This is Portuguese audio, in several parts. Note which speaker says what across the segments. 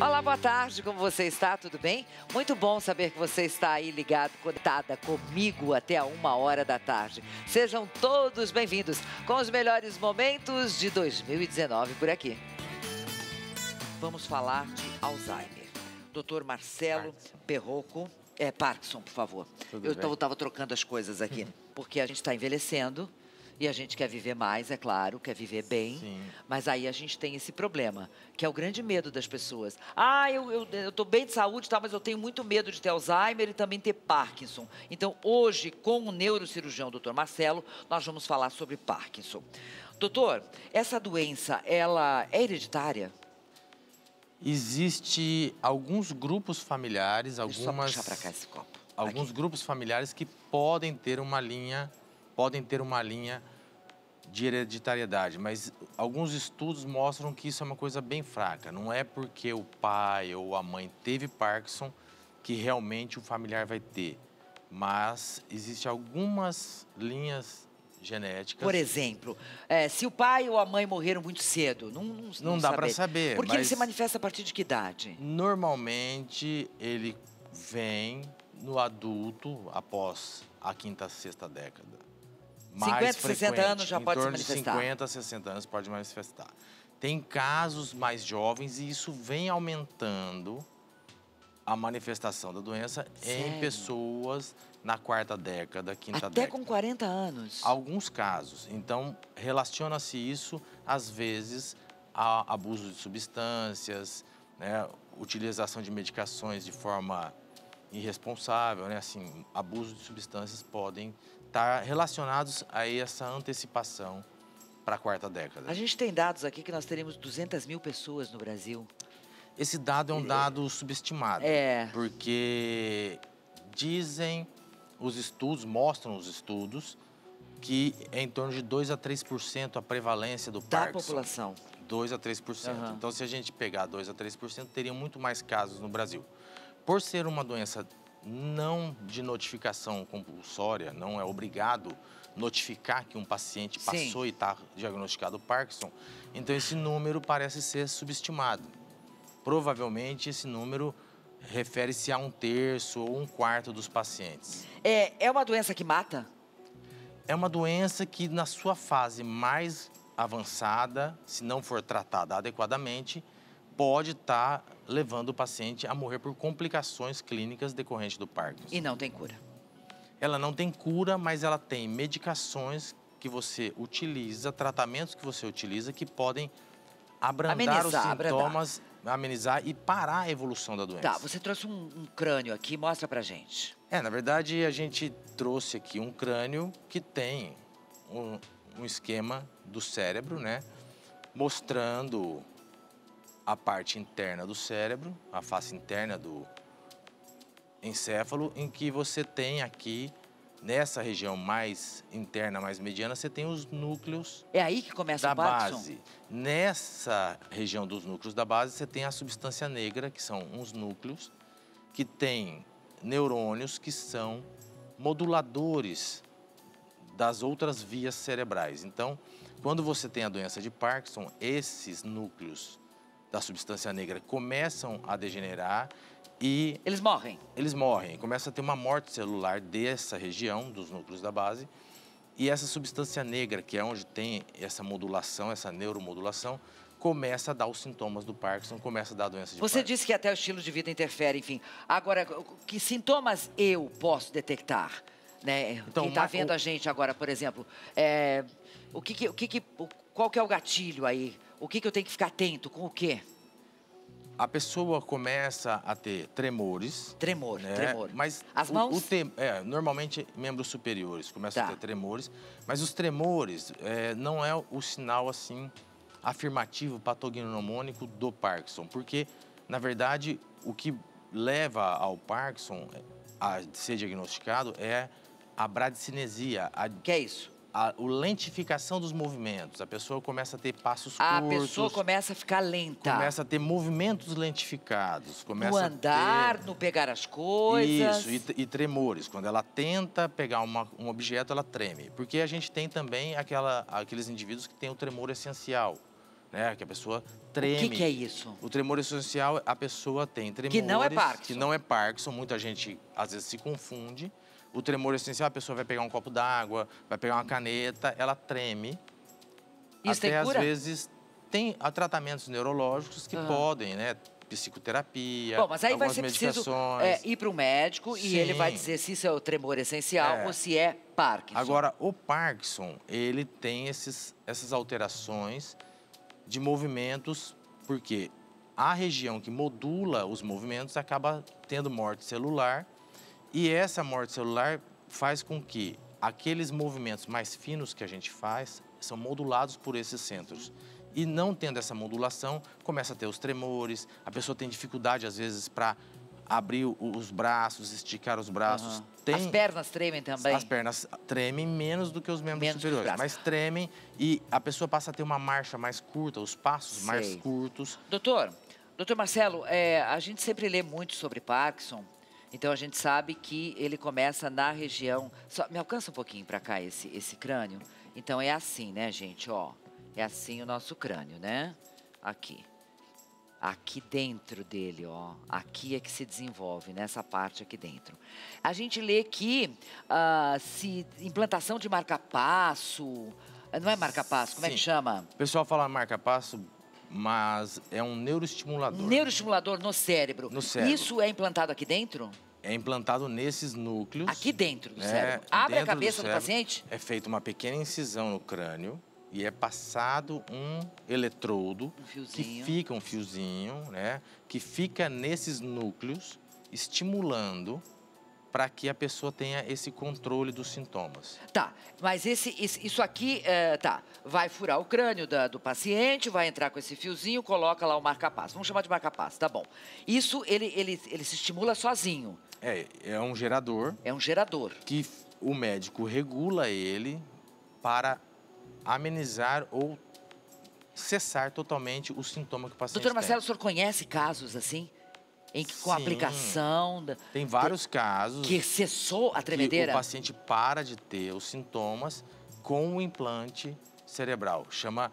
Speaker 1: Olá, boa tarde, como você está? Tudo bem? Muito bom saber que você está aí ligado, conectada comigo até a 1h da tarde. Sejam todos bem-vindos com os melhores momentos de 2019 por aqui. Vamos falar de Alzheimer. Dr. Marcelo Perrocco, Parkinson, por favor. Eu estava trocando as coisas aqui, porque a gente está envelhecendo. E a gente quer viver mais, é claro, quer viver bem. Sim. Mas aí a gente tem esse problema, que é o grande medo das pessoas. Eu estou bem de saúde, tá, mas eu tenho muito medo de ter Alzheimer e também ter Parkinson. Então, hoje, com o neurocirurgião Dr. Marcelo, nós vamos falar sobre Parkinson. Doutor, essa doença, ela é hereditária?
Speaker 2: Existe alguns grupos familiares,
Speaker 1: Deixa eu só puxar para cá esse copo.
Speaker 2: Alguns grupos familiares que podem ter uma linha de hereditariedade, mas alguns estudos mostram que isso é uma coisa bem fraca. Não é porque o pai ou a mãe teve Parkinson que realmente o familiar vai ter, mas existem algumas linhas genéticas.
Speaker 1: Por exemplo, se o pai ou a mãe morreram muito cedo,
Speaker 2: não dá para saber.
Speaker 1: Porque ele se manifesta a partir de que idade?
Speaker 2: Normalmente ele vem no adulto após a quinta, sexta década.
Speaker 1: 50, 60 anos já pode se manifestar.
Speaker 2: Em torno de 50, 60 anos pode manifestar. Tem casos mais jovens e isso vem aumentando a manifestação da doença em pessoas na quarta década, quinta década.
Speaker 1: Até com 40 anos?
Speaker 2: Alguns casos. Então, relaciona-se isso, às vezes, a abuso de substâncias, né, utilização de medicações de forma irresponsável, né, assim, abuso de substâncias podem estar relacionados a essa antecipação para a quarta década.
Speaker 1: A gente tem dados aqui que nós teremos 200 mil pessoas no Brasil.
Speaker 2: Esse dado é um dado subestimado, porque dizem os estudos, mostram os estudos, que é em torno de 2 a 3% a prevalência do Parkinson.
Speaker 1: Da população.
Speaker 2: 2 a 3%. Então, se a gente pegar 2 a 3%, teriam muito mais casos no Brasil. Por ser uma doença não de notificação compulsória, não é obrigado notificar que um paciente passou e está diagnosticado Parkinson, então esse número parece ser subestimado. Provavelmente esse número refere-se a 1/3 ou 1/4 dos pacientes.
Speaker 1: É uma doença que mata?
Speaker 2: É uma doença que na sua fase mais avançada, se não for tratada adequadamente, pode estar levando o paciente a morrer por complicações clínicas decorrentes do Parkinson.
Speaker 1: E não tem cura?
Speaker 2: Ela não tem cura, mas ela tem medicações que você utiliza, tratamentos que você utiliza que podem abrandar os sintomas, amenizar e parar a evolução da doença.
Speaker 1: Tá, você trouxe um crânio aqui, mostra pra gente.
Speaker 2: Na verdade, a gente trouxe aqui um crânio que tem um esquema do cérebro, né, mostrando a parte interna do cérebro, a face interna do encéfalo, em que você tem aqui, nessa região mais interna, mais mediana, você tem os núcleos.
Speaker 1: É aí que começa o Parkinson?
Speaker 2: Base. Nessa região dos núcleos da base, você tem a substância negra, que são uns núcleos, que tem neurônios que são moduladores das outras vias cerebrais. Então, quando você tem a doença de Parkinson, esses núcleos da substância negra começam a degenerar e...
Speaker 1: Eles morrem?
Speaker 2: Eles morrem. Começa a ter uma morte celular dessa região, dos núcleos da base. E essa substância negra, que é onde tem essa modulação, essa neuromodulação, começa a dar os sintomas do Parkinson, começa a dar a doença de Parkinson.
Speaker 1: Você disse que até o estilo de vida interfere, enfim. Agora, que sintomas eu posso detectar? Né? Então, quem está vendo a gente agora, por exemplo, qual que é o gatilho aí? O que eu tenho que ficar atento? Com o quê?
Speaker 2: A pessoa começa a ter tremores.
Speaker 1: Tremor.
Speaker 2: Mas
Speaker 1: as mãos?
Speaker 2: Normalmente membros superiores começam a ter tremores. Mas os tremores não é o sinal assim afirmativo patognomônico do Parkinson. Porque, na verdade, o que leva ao Parkinson a ser diagnosticado é a bradicinesia.
Speaker 1: Que é isso?
Speaker 2: A lentificação dos movimentos. A pessoa começa a ter passos curtos.
Speaker 1: A pessoa começa a ficar lenta.
Speaker 2: Começa a ter movimentos lentificados. Começa
Speaker 1: no andar, no pegar as coisas.
Speaker 2: Isso, e tremores. Quando ela tenta pegar um objeto, ela treme. Porque a gente tem também aqueles indivíduos que têm o tremor essencial. né? Que a pessoa treme.
Speaker 1: O que é isso?
Speaker 2: O tremor essencial, a pessoa tem tremores...
Speaker 1: Que não é Parkinson.
Speaker 2: Que não é Parkinson, muita gente às vezes se confunde. O tremor essencial, a pessoa vai pegar um copo d'água, vai pegar uma caneta, ela treme.
Speaker 1: Isso
Speaker 2: até
Speaker 1: tem cura?
Speaker 2: às vezes tem tratamentos neurológicos que podem, né? Psicoterapia,
Speaker 1: bom, mas aí vai ser
Speaker 2: medicações.
Speaker 1: preciso ir para o médico e ele vai dizer se isso é o tremor essencial ou se é Parkinson.
Speaker 2: Agora, o Parkinson, ele tem essas alterações de movimentos, porque a região que modula os movimentos acaba tendo morte celular e essa morte celular faz com que aqueles movimentos mais finos que a gente faz são modulados por esses centros. E não tendo essa modulação, começa a ter os tremores, a pessoa tem dificuldade, às vezes, para abrir os braços, esticar os braços.
Speaker 1: As pernas tremem também?
Speaker 2: As pernas tremem menos do que os membros superiores, mas tremem e a pessoa passa a ter uma marcha mais curta, os passos mais curtos.
Speaker 1: Doutor Marcelo, a gente sempre lê muito sobre Parkinson, então a gente sabe que ele começa na região... me alcança um pouquinho para cá esse crânio? Então é assim, né, gente, ó. É assim o nosso crânio, né? Aqui. Aqui dentro dele, ó. Aqui é que se desenvolve, nessa parte aqui dentro. A gente lê que se implantação de marca-passo... Não é marca-passo, como é que chama?
Speaker 2: O pessoal fala marca-passo, mas é um neuroestimulador.
Speaker 1: Neuroestimulador no cérebro.
Speaker 2: No cérebro.
Speaker 1: Isso é implantado aqui dentro?
Speaker 2: É implantado nesses núcleos.
Speaker 1: Aqui dentro do cérebro. Abre a cabeça do paciente?
Speaker 2: É feita uma pequena incisão no crânio. E é passado um eletrodo, que fica um fiozinho, né? Que fica nesses núcleos, estimulando para que a pessoa tenha esse controle dos sintomas.
Speaker 1: Tá, mas isso aqui, vai furar o crânio do paciente, vai entrar com esse fiozinho, coloca lá o marca-passo. Vamos chamar de marca-passo, tá bom. Isso, ele se estimula sozinho.
Speaker 2: É um gerador.
Speaker 1: É um gerador.
Speaker 2: Que o médico regula ele para amenizar ou cessar totalmente o sintoma que o paciente tem.
Speaker 1: Doutor Marcelo, o senhor conhece casos assim? Em que com a aplicação...
Speaker 2: Tem vários casos...
Speaker 1: Que cessou a tremedeira?
Speaker 2: Que o paciente para de ter os sintomas com o implante cerebral. Chama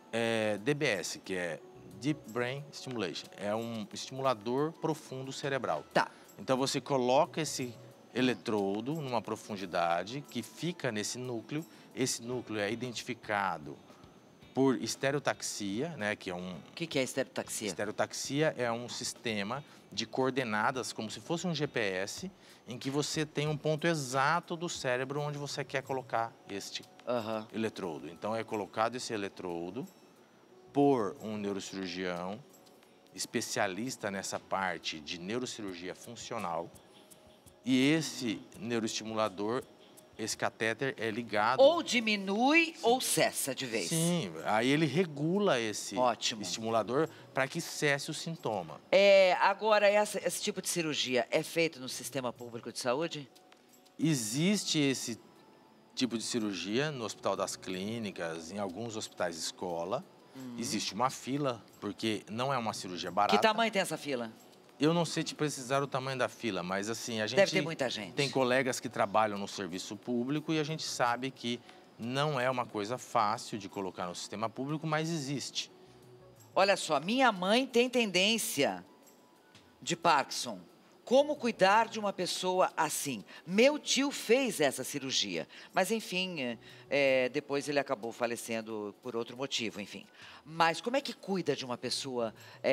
Speaker 2: DBS, que é Deep Brain Stimulation. É um estimulador profundo cerebral.
Speaker 1: Tá.
Speaker 2: Então você coloca esse eletrodo numa profundidade que fica nesse núcleo. Esse núcleo é identificado por estereotaxia, né, que é um...
Speaker 1: O que é estereotaxia?
Speaker 2: Estereotaxia é um sistema de coordenadas, como se fosse um GPS, em que você tem um ponto exato do cérebro onde você quer colocar este eletrodo. Então, é colocado esse eletrodo por um neurocirurgião, especialista nessa parte de neurocirurgia funcional, e esse neuroestimulador, esse catéter é ligado...
Speaker 1: Ou diminui ou cessa de vez.
Speaker 2: Sim, aí ele regula esse estimulador para que cesse o sintoma.
Speaker 1: Agora, esse tipo de cirurgia é feito no sistema público de saúde?
Speaker 2: Existe esse tipo de cirurgia no Hospital das Clínicas, em alguns hospitais de escola. Existe uma fila, porque não é uma cirurgia barata.
Speaker 1: Que tamanho tem essa fila?
Speaker 2: Eu não sei te precisar o tamanho da fila, mas assim, a gente...
Speaker 1: Deve ter muita gente.
Speaker 2: Tem colegas que trabalham no serviço público e a gente sabe que não é uma coisa fácil de colocar no sistema público, mas existe.
Speaker 1: Olha só, minha mãe tem tendência de Parkinson. Como cuidar de uma pessoa assim? Meu tio fez essa cirurgia, mas enfim, depois ele acabou falecendo por outro motivo, enfim. Mas como é que cuida de uma pessoa...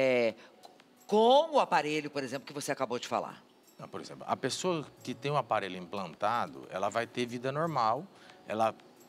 Speaker 1: com o aparelho, por exemplo, que você acabou de falar?
Speaker 2: Por exemplo, a pessoa que tem o aparelho implantado, ela vai ter vida normal, ela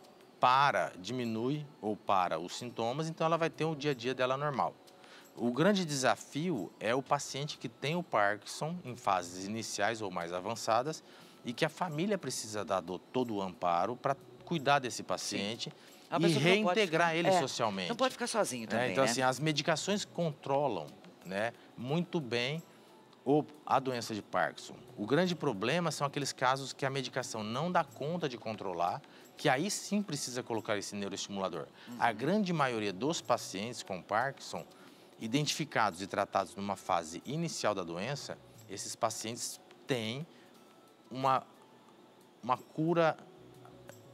Speaker 2: diminui ou para os sintomas, então ela vai ter o dia a dia dela normal. O grande desafio é o paciente que tem o Parkinson em fases iniciais ou mais avançadas e que a família precisa dar todo o amparo para cuidar desse paciente e reintegrar ele socialmente.
Speaker 1: Não pode ficar sozinho também,
Speaker 2: então,
Speaker 1: né?
Speaker 2: assim, as medicações controlam, né, muito bem a doença de Parkinson. O grande problema são aqueles casos que a medicação não dá conta de controlar, que aí sim precisa colocar esse neuroestimulador. A grande maioria dos pacientes com Parkinson, identificados e tratados numa fase inicial da doença, esses pacientes têm uma cura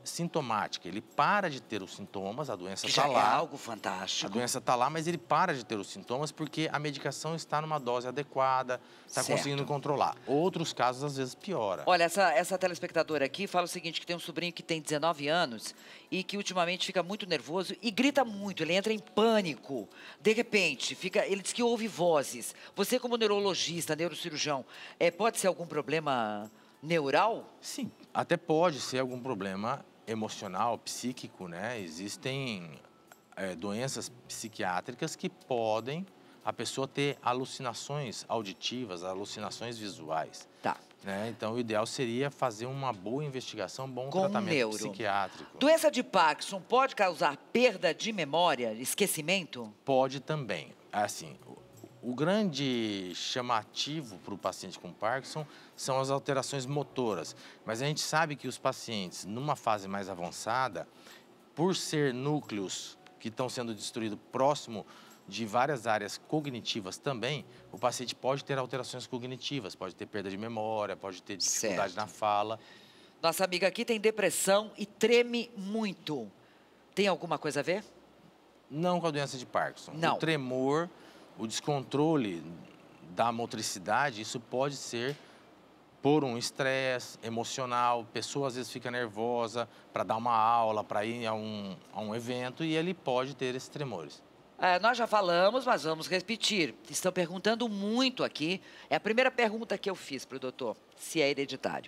Speaker 2: sintomática. Ele para de ter os sintomas, a doença está lá.
Speaker 1: Já é algo fantástico.
Speaker 2: A doença está lá, mas ele para de ter os sintomas porque a medicação está numa dose adequada, está conseguindo controlar. Outros casos, às vezes, piora.
Speaker 1: Olha, essa telespectadora aqui fala o seguinte, que tem um sobrinho que tem 19 anos e que ultimamente fica muito nervoso e grita muito, ele entra em pânico. De repente, ele diz que ouve vozes. Você, como neurologista, neurocirurgião, pode ser algum problema neural?
Speaker 2: Sim, até pode ser algum problema emocional, psíquico, né? Existem doenças psiquiátricas que podem a pessoa ter alucinações auditivas, alucinações visuais.
Speaker 1: Tá.
Speaker 2: Né? Então, o ideal seria fazer uma boa investigação, bom tratamento psiquiátrico.
Speaker 1: Doença de Parkinson pode causar perda de memória, esquecimento?
Speaker 2: Pode também. Assim, o grande chamativo para o paciente com Parkinson são as alterações motoras. Mas a gente sabe que os pacientes, numa fase mais avançada, por ser núcleos que estão sendo destruídos próximo de várias áreas cognitivas também, o paciente pode ter alterações cognitivas, pode ter perda de memória, pode ter dificuldade na fala.
Speaker 1: Nossa amiga aqui tem depressão e treme muito. Tem alguma coisa a ver?
Speaker 2: Não com a doença de Parkinson.
Speaker 1: Não.
Speaker 2: O tremor, o descontrole da motricidade, isso pode ser por um estresse emocional. A pessoa às vezes fica nervosa para dar uma aula, para ir a um evento e ele pode ter esses tremores.
Speaker 1: Nós já falamos, mas vamos repetir. Estão perguntando muito aqui. É a primeira pergunta que eu fiz para o doutor, se é hereditário.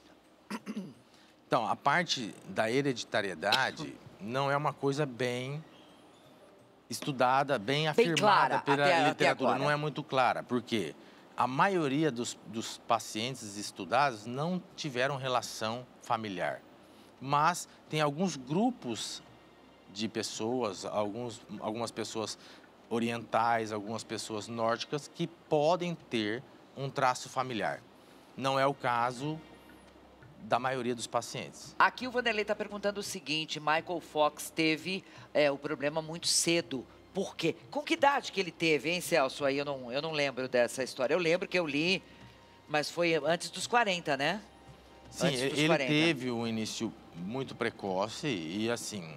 Speaker 2: Então, a parte da hereditariedade não é uma coisa bem estudada, bem afirmada pela literatura. Não é muito clara, porque a maioria dos pacientes estudados não tiveram relação familiar. Mas tem alguns grupos de pessoas, algumas pessoas orientais, algumas pessoas nórdicas, que podem ter um traço familiar. Não é o caso da maioria dos pacientes.
Speaker 1: Aqui o Vanderlei está perguntando o seguinte, Michael Fox teve o problema muito cedo. Por quê? Com que idade que ele teve, hein, Celso? Aí eu não lembro dessa história. Eu lembro que eu li, mas foi antes dos 40, né?
Speaker 2: Sim, ele teve um início muito precoce e, assim,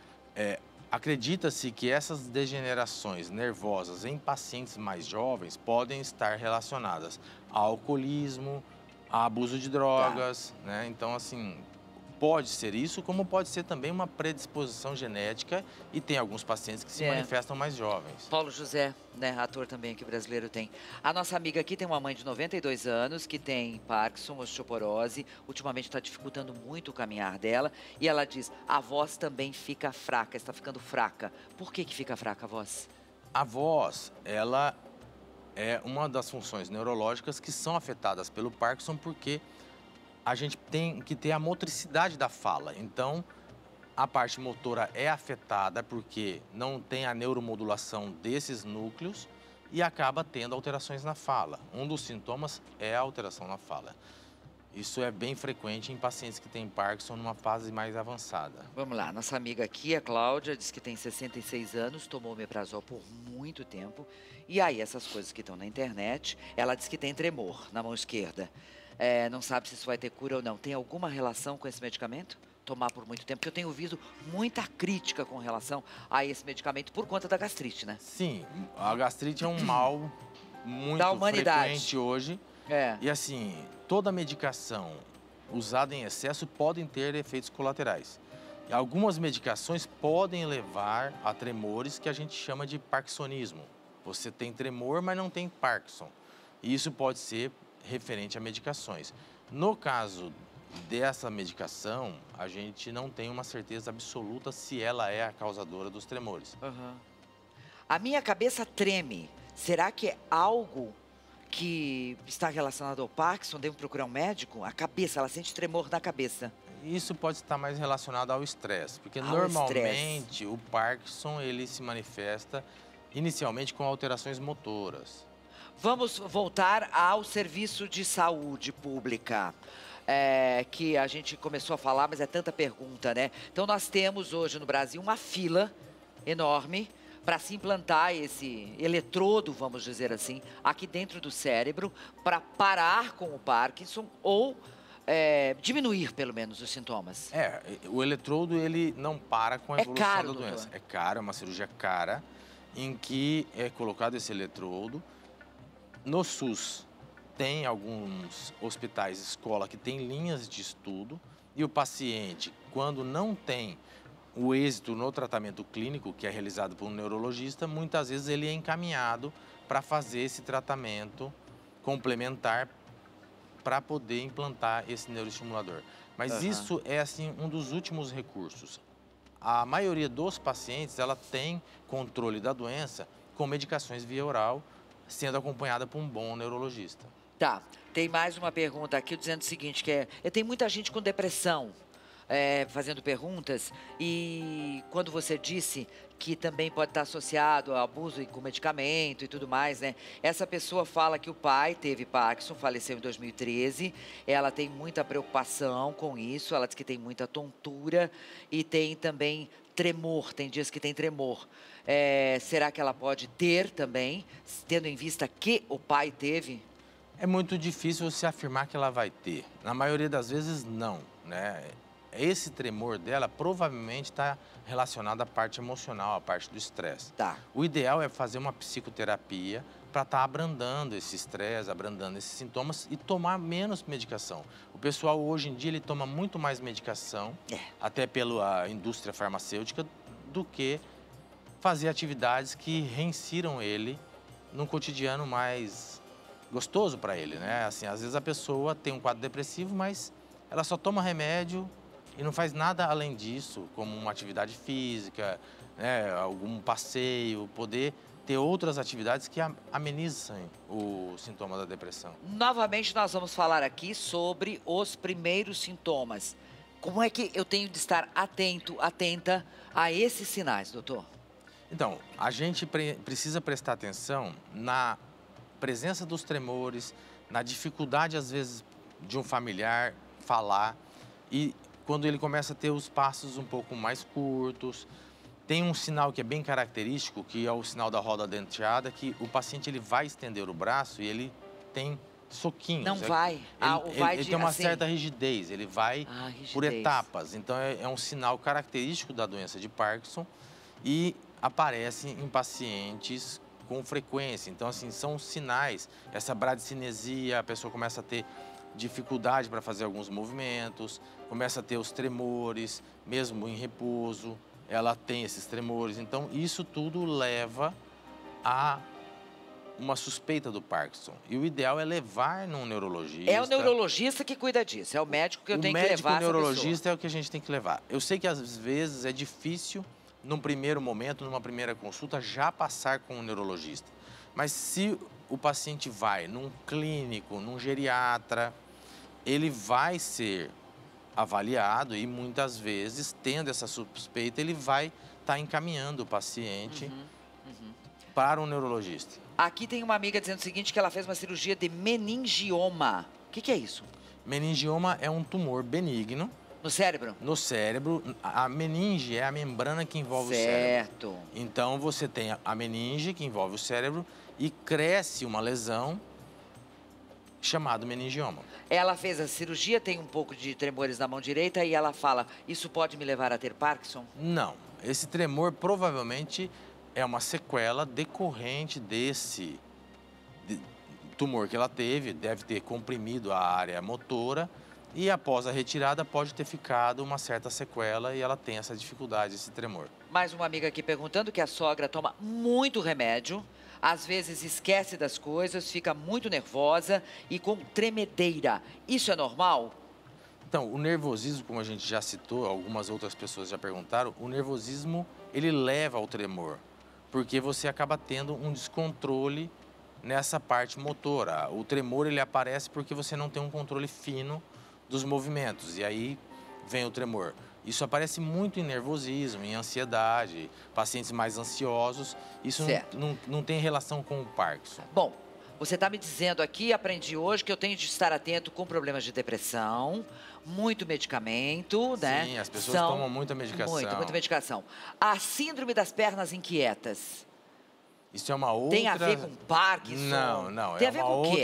Speaker 2: acredita-se que essas degenerações nervosas em pacientes mais jovens podem estar relacionadas ao alcoolismo, a abuso de drogas, né? Então, assim, pode ser isso, como pode ser também uma predisposição genética e tem alguns pacientes que se manifestam mais jovens.
Speaker 1: Paulo José, né, ator também que brasileiro tem. A nossa amiga aqui tem uma mãe de 92 anos que tem Parkinson, osteoporose, ultimamente está dificultando muito o caminhar dela e ela diz, a voz também fica fraca, está ficando fraca. Por que fica fraca a voz?
Speaker 2: A voz, ela é uma das funções neurológicas que são afetadas pelo Parkinson porque a gente tem que ter a motricidade da fala. Então, a parte motora é afetada porque não tem a neuromodulação desses núcleos e acaba tendo alterações na fala. Um dos sintomas é a alteração na fala. Isso é bem frequente em pacientes que têm Parkinson numa fase mais avançada.
Speaker 1: Vamos lá, nossa amiga aqui, a Cláudia, diz que tem 66 anos, tomou omeprazol por muito tempo. E aí, essas coisas que estão na internet, ela diz que tem tremor na mão esquerda. Não sabe se isso vai ter cura ou não. Tem alguma relação com esse medicamento? Tomar por muito tempo, porque eu tenho ouvido muita crítica com relação a esse medicamento por conta da gastrite, né?
Speaker 2: Sim, a gastrite é um mal muito
Speaker 1: da humanidade
Speaker 2: frequente hoje. E assim, toda medicação usada em excesso pode ter efeitos colaterais. E algumas medicações podem levar a tremores que a gente chama de parkinsonismo. Você tem tremor, mas não tem Parkinson. E isso pode ser referente a medicações. No caso dessa medicação, a gente não tem uma certeza absoluta se ela é a causadora dos tremores.
Speaker 1: A minha cabeça treme. Será que é algo que está relacionado ao Parkinson? Devo procurar um médico? A cabeça, ela sente tremor na cabeça.
Speaker 2: Isso pode estar mais relacionado ao estresse, porque normalmente o Parkinson ele se manifesta inicialmente com alterações motoras.
Speaker 1: Vamos voltar ao serviço de saúde pública, que a gente começou a falar, mas é tanta pergunta, né? Então, nós temos hoje no Brasil uma fila enorme para se implantar esse eletrodo, vamos dizer assim, aqui dentro do cérebro, para parar com o Parkinson ou diminuir, pelo menos, os sintomas?
Speaker 2: O eletrodo, ele não para com a evolução
Speaker 1: caro,
Speaker 2: da doença.
Speaker 1: doutor.
Speaker 2: É caro, é uma cirurgia cara, em que é colocado esse eletrodo. No SUS, tem alguns hospitais, escola, que tem linhas de estudo, e o paciente, quando não tem o êxito no tratamento clínico, que é realizado por um neurologista, muitas vezes ele é encaminhado para fazer esse tratamento complementar para poder implantar esse neuroestimulador. Mas isso é, assim, um dos últimos recursos. A maioria dos pacientes, ela tem controle da doença com medicações via oral, sendo acompanhada por um bom neurologista.
Speaker 1: Tá, tem mais uma pergunta aqui dizendo o seguinte, tem muita gente com depressão fazendo perguntas, e quando você disse que também pode estar associado ao abuso com medicamento e tudo mais, né? Essa pessoa fala que o pai teve Parkinson, faleceu em 2013, ela tem muita preocupação com isso, ela diz que tem muita tontura e tem também tremor, tem dias que tem tremor. Será que ela pode ter também, tendo em vista que o pai teve?
Speaker 2: É muito difícil você afirmar que ela vai ter. Na maioria das vezes, não, né? Esse tremor dela provavelmente está relacionado à parte emocional, à parte do estresse.
Speaker 1: Tá.
Speaker 2: O ideal é fazer uma psicoterapia para estar abrandando esse estresse, abrandando esses sintomas e tomar menos medicação. O pessoal hoje em dia ele toma muito mais medicação, até pela indústria farmacêutica, do que fazer atividades que reinsiram ele num cotidiano mais gostoso para ele, né? Assim, às vezes a pessoa tem um quadro depressivo, mas ela só toma remédio e não faz nada além disso, como uma atividade física, né, algum passeio, poder ter outras atividades que amenizem o sintoma da depressão.
Speaker 1: Novamente, nós vamos falar aqui sobre os primeiros sintomas. Como é que eu tenho de estar atento, atenta a esses sinais, doutor?
Speaker 2: Então, a gente precisa prestar atenção na presença dos tremores, na dificuldade, às vezes, de um familiar falar, e quando ele começa a ter os passos um pouco mais curtos. Tem um sinal que é bem característico, que é o sinal da roda denteada, que o paciente ele vai estender o braço e ele tem soquinhos.
Speaker 1: Não vai.
Speaker 2: Ele tem uma certa rigidez, ele vai por etapas. Então, é um sinal característico da doença de Parkinson e aparece em pacientes com frequência. Então, assim, são sinais. Essa bradicinesia, a pessoa começa a ter dificuldade para fazer alguns movimentos, começa a ter os tremores, mesmo em repouso, ela tem esses tremores. Então, isso tudo leva a uma suspeita do Parkinson. E o ideal é levar num neurologista.
Speaker 1: É o neurologista que cuida disso, é o médico que eu tenho que levar essa pessoa.
Speaker 2: O neurologista é o que a gente tem que levar. Eu sei que às vezes é difícil, num primeiro momento, numa primeira consulta, já passar com um neurologista. Mas se o paciente vai num clínico, num geriatra, ele vai ser avaliado e muitas vezes, tendo essa suspeita, ele vai estar encaminhando o paciente para um neurologista.
Speaker 1: Aqui tem uma amiga dizendo o seguinte, que ela fez uma cirurgia de meningioma. O que é isso?
Speaker 2: Meningioma é um tumor benigno.
Speaker 1: No cérebro?
Speaker 2: No cérebro. A meninge é a membrana que envolve o cérebro.
Speaker 1: Certo.
Speaker 2: Então, você tem a meninge, que envolve o cérebro, e cresce uma lesão chamada meningioma.
Speaker 1: Ela fez a cirurgia, tem um pouco de tremores na mão direita, e ela fala, isso pode me levar a ter Parkinson?
Speaker 2: Não. Esse tremor provavelmente é uma sequela decorrente desse tumor que ela teve, deve ter comprimido a área motora, e após a retirada pode ter ficado uma certa sequela e ela tem essa dificuldade, esse tremor.
Speaker 1: Mais uma amiga aqui perguntando que a sogra toma muito remédio, às vezes esquece das coisas, fica muito nervosa e com tremedeira. Isso é normal?
Speaker 2: Então, o nervosismo, como a gente já citou, algumas outras pessoas já perguntaram, o nervosismo, ele leva ao tremor, porque você acaba tendo um descontrole nessa parte motora. O tremor, ele aparece porque você não tem um controle fino dos movimentos, e aí vem o tremor. Isso aparece muito em nervosismo, em ansiedade, pacientes mais ansiosos. Isso não tem relação com o Parkinson.
Speaker 1: Bom, você está me dizendo aqui, aprendi hoje, que eu tenho de estar atento com problemas de depressão, muito medicamento, né?
Speaker 2: Sim, as pessoas tomam muita medicação.
Speaker 1: Muita medicação. A síndrome das pernas inquietas.
Speaker 2: Isso é uma outra...
Speaker 1: Tem a ver com Parkinson?
Speaker 2: Não.
Speaker 1: Tem a ver com o quê?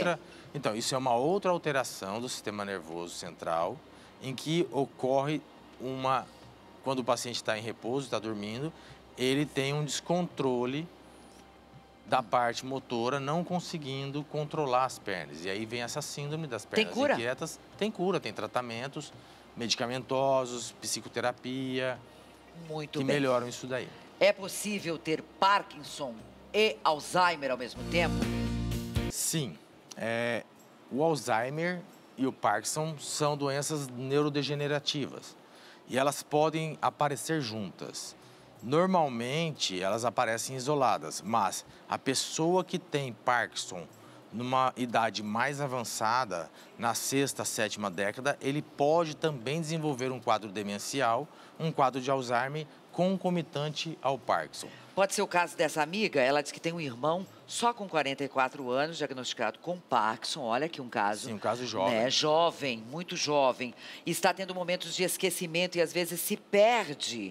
Speaker 2: Então, isso é uma outra alteração do sistema nervoso central, em que ocorre quando o paciente está em repouso, está dormindo, ele tem um descontrole da parte motora, não conseguindo controlar as pernas. E aí vem essa síndrome das pernas inquietas. Tem cura, tem tratamentos medicamentosos, psicoterapia, que melhoram isso daí.
Speaker 1: É possível ter Parkinson e Alzheimer ao mesmo tempo?
Speaker 2: Sim. O Alzheimer e o Parkinson são doenças neurodegenerativas e elas podem aparecer juntas. Normalmente, elas aparecem isoladas, mas a pessoa que tem Parkinson numa idade mais avançada, na 6ª, 7ª década, ele pode também desenvolver um quadro demencial, um quadro de Alzheimer concomitante ao Parkinson.
Speaker 1: Pode ser o caso dessa amiga, ela diz que tem um irmão só com 44 anos, diagnosticado com Parkinson. Olha aqui um caso.
Speaker 2: Sim, um caso jovem.
Speaker 1: Né? Jovem, muito jovem. E está tendo momentos de esquecimento e às vezes se perde.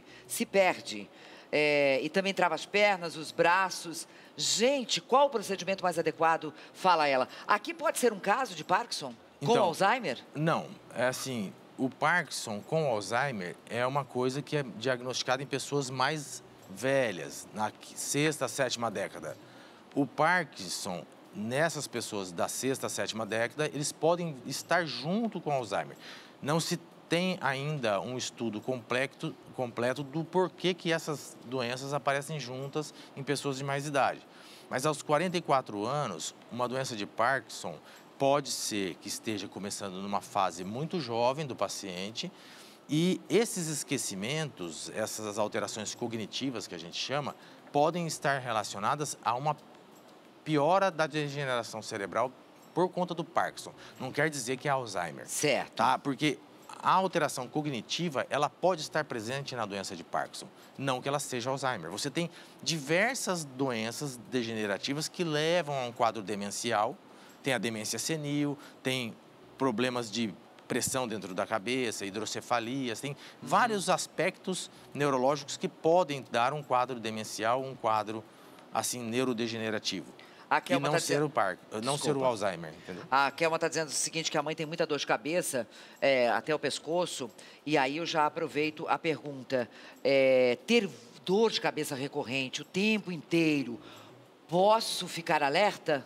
Speaker 1: E também trava as pernas, os braços. Gente, qual o procedimento mais adequado? Fala ela. Aqui pode ser um caso de Parkinson com Alzheimer?
Speaker 2: Não, é assim, o Parkinson com Alzheimer é uma coisa que é diagnosticada em pessoas mais velhas, na 6ª, 7ª década. O Parkinson, nessas pessoas da 6ª, 7ª década, eles podem estar junto com o Alzheimer. Não se tem ainda um estudo completo do porquê que essas doenças aparecem juntas em pessoas de mais idade. Mas aos 44 anos, uma doença de Parkinson pode ser que esteja começando numa fase muito jovem do paciente. E esses esquecimentos, essas alterações cognitivas que a gente chama, podem estar relacionadas a uma piora da degeneração cerebral por conta do Parkinson. Não quer dizer que é Alzheimer.
Speaker 1: Certo.
Speaker 2: Tá? Porque a alteração cognitiva, ela pode estar presente na doença de Parkinson, não que ela seja Alzheimer. Você tem diversas doenças degenerativas que levam a um quadro demencial. Tem a demência senil, tem problemas de pressão dentro da cabeça, hidrocefalias, tem vários aspectos neurológicos que podem dar um quadro demencial, um quadro assim neurodegenerativo. E não ser o Alzheimer, entendeu?
Speaker 1: A Kelma está dizendo o seguinte, que a mãe tem muita dor de cabeça até o pescoço, e aí eu já aproveito a pergunta. Ter dor de cabeça recorrente o tempo inteiro, posso ficar alerta?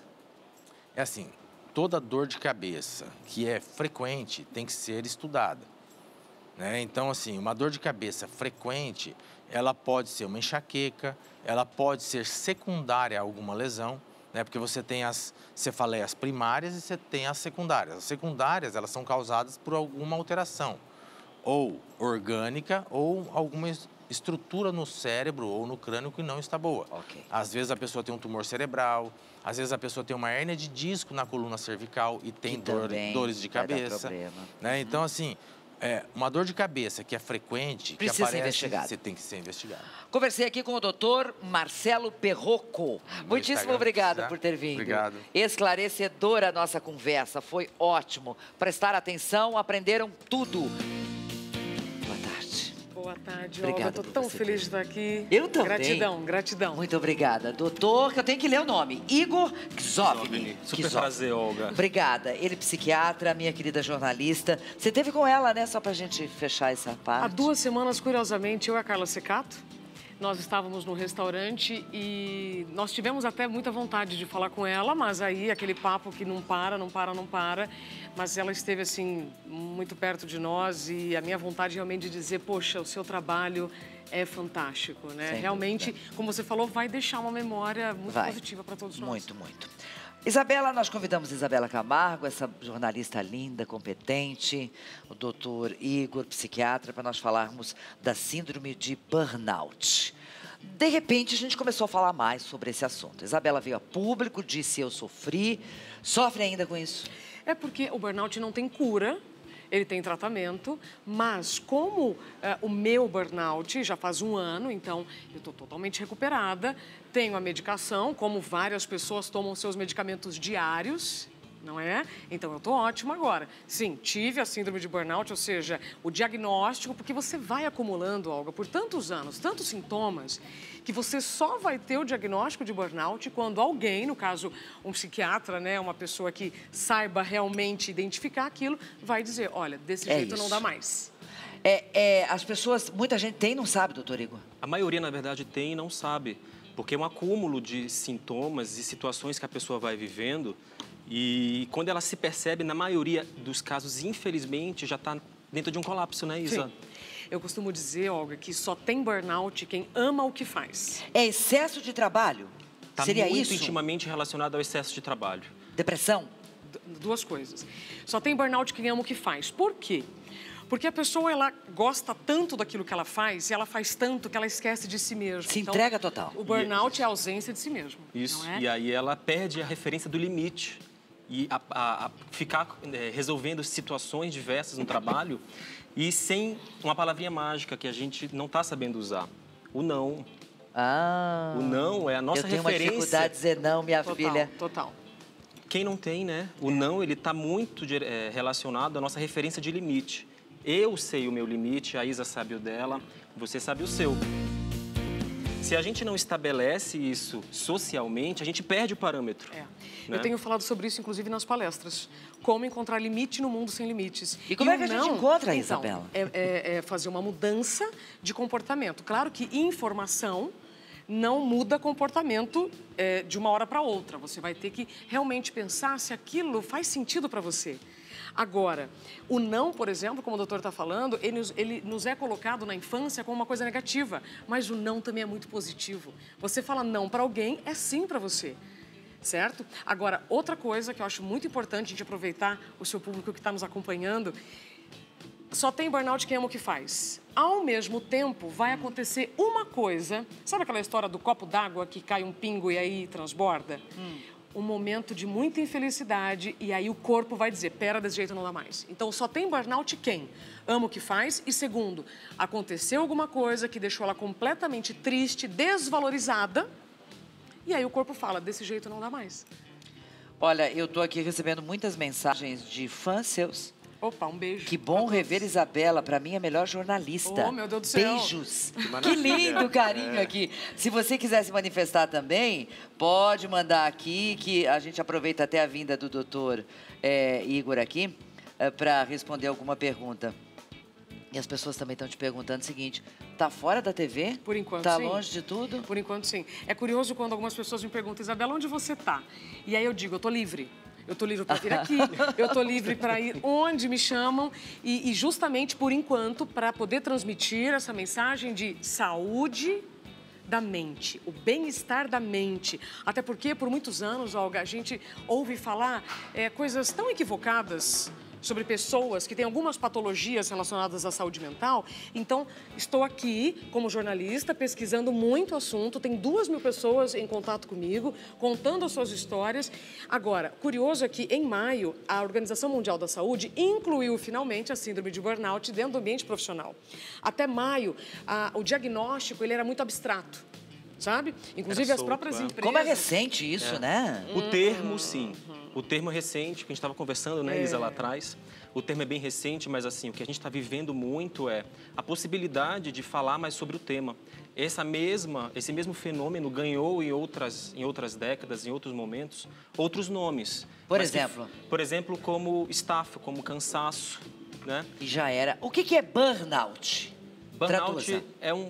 Speaker 2: É assim, toda dor de cabeça que é frequente tem que ser estudada, né? Então, assim, uma dor de cabeça frequente, ela pode ser uma enxaqueca, ela pode ser secundária a alguma lesão, né? Porque você tem as cefaleias primárias e você tem as secundárias. As secundárias, elas são causadas por alguma alteração, ou orgânica, ou alguma estrutura no cérebro ou no crânio que não está boa.
Speaker 1: Okay.
Speaker 2: Às vezes a pessoa tem um tumor cerebral, às vezes a pessoa tem uma hérnia de disco na coluna cervical e tem dores de cabeça. Né? Então, assim, uma dor de cabeça que é frequente, que aparece, você tem que ser investigado.
Speaker 1: Conversei aqui com o doutor Marcelo Perrocco. Muitíssimo obrigada por ter vindo.
Speaker 2: Obrigado.
Speaker 1: Esclarecedora a nossa conversa, foi ótimo. Prestar atenção, aprenderam tudo.
Speaker 3: Boa tarde, Olga. Estou tão feliz de estar aqui.
Speaker 1: Eu também.
Speaker 3: Gratidão, gratidão.
Speaker 1: Muito obrigada. Doutor, que eu tenho que ler o nome. Igor Kzovny.
Speaker 4: Super prazer, Olga.
Speaker 1: Obrigada. Ele psiquiatra, minha querida jornalista. Você esteve com ela, né? Só pra gente fechar essa parte.
Speaker 3: Há 2 semanas, curiosamente, eu e a Carla Secato, nós estávamos no restaurante e nós tivemos até muita vontade de falar com ela, mas aí aquele papo que não para. Mas ela esteve, assim, muito perto de nós e a minha vontade realmente de dizer, poxa, o seu trabalho é fantástico, né? Realmente, como você falou, vai deixar uma memória muito positiva para todos nós.
Speaker 1: Muito, muito. Isabela, nós convidamos Isabela Camargo, essa jornalista linda, competente, o doutor Igor, psiquiatra, para nós falarmos da síndrome de burnout. De repente, a gente começou a falar mais sobre esse assunto. Isabela veio a público, disse, eu sofre ainda com isso?
Speaker 3: É porque o burnout não tem cura, ele tem tratamento, mas como o meu burnout já faz 1 ano, então eu estou totalmente recuperada, tenho a medicação, como várias pessoas tomam seus medicamentos diários, não é? Então, eu tô ótima agora. Sim, tive a síndrome de burnout, ou seja, o diagnóstico, porque você vai acumulando, Olga, por tantos anos, tantos sintomas, que você só vai ter o diagnóstico de burnout quando alguém, no caso, um psiquiatra, né, uma pessoa que saiba realmente identificar aquilo, vai dizer, olha, desse jeito não dá mais.
Speaker 1: As pessoas, muita gente tem e não sabe, doutor Igor?
Speaker 4: A maioria, na verdade, tem e não sabe, porque é um acúmulo de sintomas e situações que a pessoa vai vivendo e quando ela se percebe, na maioria dos casos, infelizmente, já está dentro de um colapso, né, Isa?
Speaker 3: Sim. Eu costumo dizer, Olga, que só tem burnout quem ama o que faz.
Speaker 1: É excesso de trabalho? Seria isso?
Speaker 4: Está muito intimamente relacionado ao excesso de trabalho.
Speaker 1: Depressão?
Speaker 3: Duas coisas. Só tem burnout quem ama o que faz. Por quê? Porque a pessoa, ela gosta tanto daquilo que ela faz, e ela faz tanto que ela esquece de si mesma.
Speaker 1: Se entrega total.
Speaker 3: O burnout é a ausência de si mesmo.
Speaker 4: Isso,
Speaker 3: não é?
Speaker 4: E aí ela perde a referência do limite. E a ficar resolvendo situações diversas no trabalho e sem uma palavrinha mágica que a gente não está sabendo usar. O não.
Speaker 1: Ah.
Speaker 4: O não é a nossa referência.
Speaker 1: Eu tenho uma dificuldade de dizer não, minha filha.
Speaker 3: Total.
Speaker 4: Quem não tem, né? O não, ele está muito relacionado à nossa referência de limite. Eu sei o meu limite, a Isa sabe o dela, você sabe o seu. Se a gente não estabelece isso socialmente, a gente perde o parâmetro.
Speaker 3: Né?
Speaker 4: Eu
Speaker 3: tenho falado sobre isso, inclusive, nas palestras. Como encontrar limite no mundo sem limites.
Speaker 1: E como é que a gente encontra, Isabela?
Speaker 3: É fazer uma mudança de comportamento. Claro que informação não muda comportamento de uma hora para outra. Você vai ter que realmente pensar se aquilo faz sentido para você. Agora, o não, por exemplo, como o doutor está falando, ele nos é colocado na infância como uma coisa negativa, mas o não também é muito positivo. Você fala não para alguém, é sim para você, certo? Agora, outra coisa que eu acho muito importante a gente aproveitar o seu público que está nos acompanhando, só tem burnout quem ama o que faz. Ao mesmo tempo, vai acontecer uma coisa, sabe aquela história do copo d'água que cai um pingo e aí transborda? Um momento de muita infelicidade e aí o corpo vai dizer, pera, desse jeito não dá mais. Então, só tem burnout quem ama o que faz e, segundo, aconteceu alguma coisa que deixou ela completamente triste, desvalorizada e aí o corpo fala, desse jeito não dá mais.
Speaker 1: Olha, eu tô aqui recebendo muitas mensagens de fãs seus.
Speaker 3: Opa, um beijo.
Speaker 1: Que bom rever Isabela, para mim a melhor jornalista.
Speaker 3: Oh, meu Deus do céu.
Speaker 1: Beijos. Que lindo carinho aqui. Se você quiser se manifestar também, pode mandar aqui, que a gente aproveita até a vinda do doutor Igor aqui, para responder alguma pergunta. E as pessoas também estão te perguntando o seguinte, tá fora da TV?
Speaker 3: Por enquanto,
Speaker 1: tá
Speaker 3: sim.
Speaker 1: Longe de tudo?
Speaker 3: Por enquanto, sim. É curioso quando algumas pessoas me perguntam, Isabela, onde você tá? E aí eu digo, eu tô livre. Eu estou livre para vir aqui, eu estou livre para ir onde me chamam e justamente, por enquanto, para poder transmitir essa mensagem de saúde da mente, o bem-estar da mente. Até porque, por muitos anos, Olga, a gente ouve falar coisas tão equivocadas sobre pessoas que têm algumas patologias relacionadas à saúde mental. Então, estou aqui como jornalista, pesquisando muito o assunto. Tem 2.000 pessoas em contato comigo, contando as suas histórias. Agora, curioso é que, em maio, a Organização Mundial da Saúde incluiu, finalmente, a síndrome de burnout dentro do ambiente profissional. Até maio, o diagnóstico ele era muito abstrato. Sabe? Inclusive, as próprias empresas...
Speaker 1: Como é recente isso, né?
Speaker 4: O termo, sim. O termo é recente, que a gente estava conversando, né, Isa, lá atrás. O termo é bem recente, mas assim, o que a gente está vivendo muito é a possibilidade de falar mais sobre o tema. Esse mesmo fenômeno ganhou em outras décadas, em outros momentos, outros nomes.
Speaker 1: Por exemplo?
Speaker 4: Por exemplo, como estafa, como cansaço, né?
Speaker 1: E já era. O que é burnout?
Speaker 4: Burnout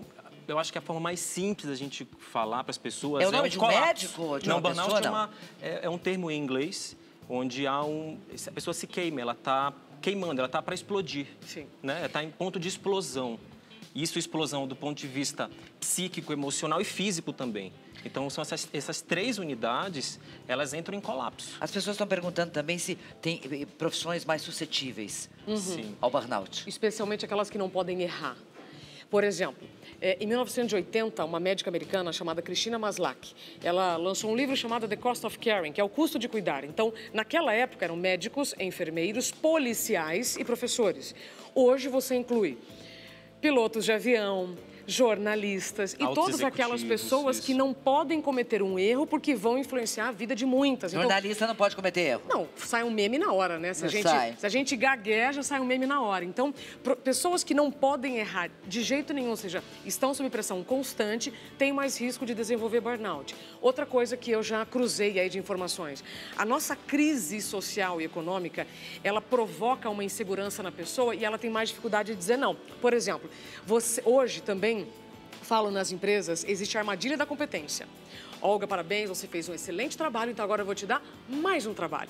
Speaker 4: eu acho que é a forma mais simples da gente falar para as pessoas.
Speaker 1: É o nome de um médico? De uma
Speaker 4: burnout
Speaker 1: pessoa,
Speaker 4: é um termo em inglês, onde a pessoa se queima, ela está queimando, ela está para explodir.
Speaker 3: Sim.
Speaker 4: Né? Ela está em ponto de explosão. Isso, explosão do ponto de vista psíquico, emocional e físico também. Então, são essas 3 unidades, elas entram em colapso.
Speaker 1: As pessoas estão perguntando também se tem profissões mais suscetíveis ao burnout.
Speaker 3: Especialmente aquelas que não podem errar. Por exemplo, em 1980, uma médica americana chamada Christina Maslach, ela lançou um livro chamado The Cost of Caring, que é o custo de cuidar. Então, naquela época, eram médicos, enfermeiros, policiais e professores. Hoje, você inclui pilotos de avião, jornalistas e todas aquelas pessoas que não podem cometer um erro porque vão influenciar a vida de muitas. Então,
Speaker 1: jornalista não pode cometer erro.
Speaker 3: Não, sai um meme na hora, né? Se a gente gagueja, sai um meme na hora. Então, pessoas que não podem errar de jeito nenhum, ou seja, estão sob pressão constante, têm mais risco de desenvolver burnout. Outra coisa que eu já cruzei aí de informações, a nossa crise social e econômica, ela provoca uma insegurança na pessoa e ela tem mais dificuldade de dizer não. Por exemplo, hoje também, falo nas empresas, existe a armadilha da competência. Olga, parabéns, você fez um excelente trabalho, então agora eu vou te dar mais um trabalho.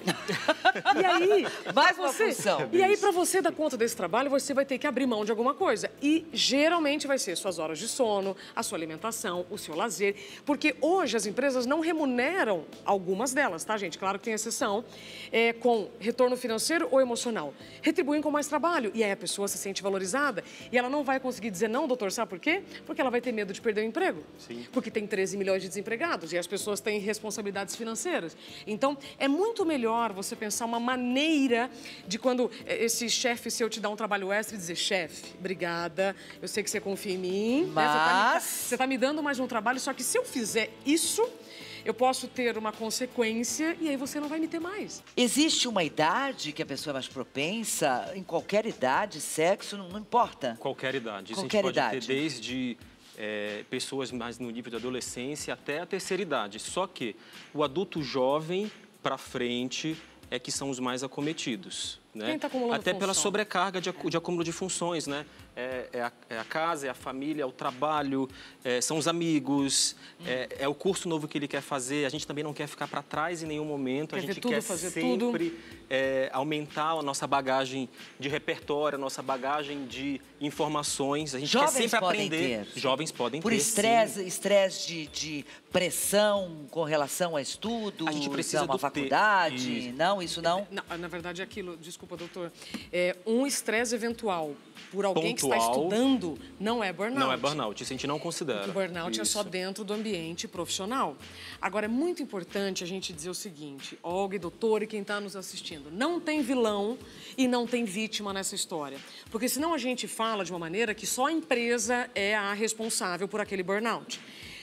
Speaker 3: E aí,
Speaker 1: mais uma função.
Speaker 3: E aí, para você dar conta desse trabalho, você vai ter que abrir mão de alguma coisa. E geralmente vai ser suas horas de sono, a sua alimentação, o seu lazer. Porque hoje as empresas não remuneram algumas delas, tá, gente? Claro que tem exceção, com retorno financeiro ou emocional. Retribuem com mais trabalho. E aí a pessoa se sente valorizada e ela não vai conseguir dizer não, doutor, sabe por quê? Porque ela vai ter medo de perder o emprego. Sim. Porque tem 13 milhões de desempregados. E as pessoas têm responsabilidades financeiras. Então, é muito melhor você pensar uma maneira de quando esse chefe seu te dá um trabalho extra e dizer, chefe, obrigada, eu sei que você confia em mim.
Speaker 1: Mas...
Speaker 3: Você tá me dando mais um trabalho, só que se eu fizer isso, eu posso ter uma consequência e aí você não vai me ter mais.
Speaker 1: Existe uma idade que a pessoa é mais propensa? Em qualquer idade, sexo, não importa?
Speaker 4: Qualquer idade. Isso
Speaker 1: Qualquer
Speaker 4: a gente pode
Speaker 1: idade.
Speaker 4: ter desde... pessoas mais no nível de adolescência até a terceira idade. Só que o adulto jovem para frente é que são os mais acometidos, né?
Speaker 3: Quem tá acumulando
Speaker 4: até pela
Speaker 3: função?
Speaker 4: sobrecarga de acúmulo de funções, né? É a casa, é a família, é o trabalho, são os amigos, é o curso novo que ele quer fazer. A gente também não quer ficar para trás em nenhum momento. A gente quer sempre aumentar a nossa bagagem de repertório, a nossa bagagem de informações. A gente quer sempre aprender. Jovens podem ter.
Speaker 1: Por estresse de pressão com relação a estudos,
Speaker 4: a gente precisa
Speaker 1: uma faculdade? Não, isso não?
Speaker 3: Não, na verdade, aquilo, desculpa, doutor, um estresse eventual por alguém que está estudando não é burnout.
Speaker 4: Não é burnout, isso a gente não considera.
Speaker 3: O burnout é só dentro do ambiente profissional. Agora, é muito importante a gente dizer o seguinte, Olga e doutor e quem está nos assistindo, não tem vilão e não tem vítima nessa história. Porque senão a gente fala de uma maneira que só a empresa é a responsável por aquele burnout.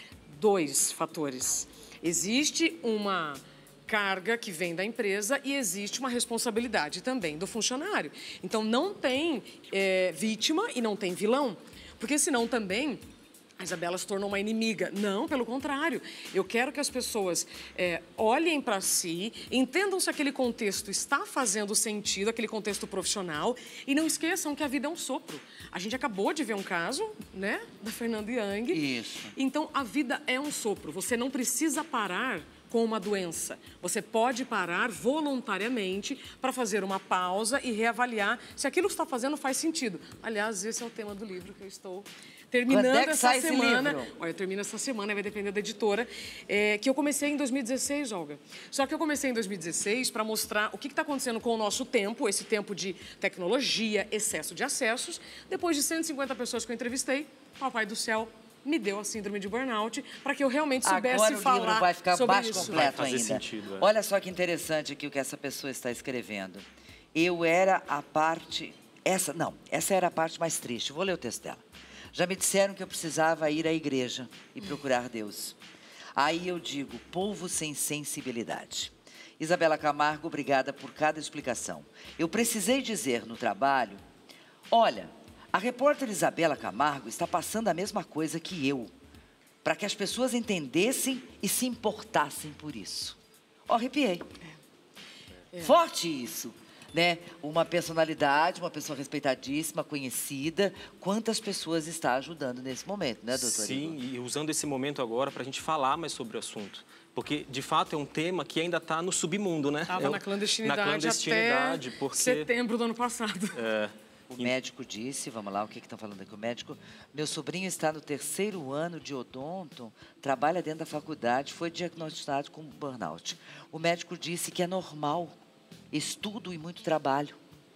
Speaker 3: 2 fatores. Existe uma carga que vem da empresa e existe uma responsabilidade também do funcionário. Então, não tem vítima e não tem vilão, porque senão também a Isabela se tornou uma inimiga. Não, pelo contrário. Eu quero que as pessoas olhem para si, entendam se aquele contexto está fazendo sentido, aquele contexto profissional, e não esqueçam que a vida é um sopro. A gente acabou de ver um caso, né, da Fernanda Young.
Speaker 1: Isso.
Speaker 3: Então, a vida é um sopro. Você não precisa parar com uma doença. Você pode parar voluntariamente para fazer uma pausa e reavaliar se aquilo que está fazendo faz sentido. Aliás, esse é o tema do livro que eu estou terminando essa semana. Olha, eu termino essa semana, vai depender da editora, que eu comecei em 2016, Olga. Só que eu comecei em 2016 para mostrar o que está acontecendo com o nosso tempo, esse tempo de tecnologia, excesso de acessos. Depois de 150 pessoas que eu entrevistei, Papai do Céu me deu a síndrome de burnout para que eu realmente soubesse falar sobre isso.
Speaker 1: Agora o livro vai ficar mais completo ainda.
Speaker 4: Sentido,
Speaker 1: Olha só que interessante aqui o que essa pessoa está escrevendo. Eu era a parte... Essa era a parte mais triste. Vou ler o texto dela. Já me disseram que eu precisava ir à igreja e procurar Deus. Aí eu digo, povo sem sensibilidade. Isabela Camargo, obrigada por cada explicação. Eu precisei dizer no trabalho, olha... A repórter Isabela Camargo está passando a mesma coisa que eu, para que as pessoas entendessem e se importassem por isso. Arrepiei. Forte isso, né? Uma personalidade, uma pessoa respeitadíssima, conhecida. Quantas pessoas está ajudando nesse momento, né, doutor?
Speaker 4: Sim, e usando esse momento agora para a gente falar mais sobre o assunto. Porque, de fato, é um tema que ainda está no submundo, né?
Speaker 3: Estava na clandestinidade até
Speaker 4: porque...
Speaker 3: setembro do ano passado.
Speaker 1: O médico disse, vamos lá, o que estão falando aqui? O médico, meu sobrinho está no 3º ano de odonto, trabalha dentro da faculdade, foi diagnosticado com burnout. O médico disse que é normal, estudo e muito trabalho.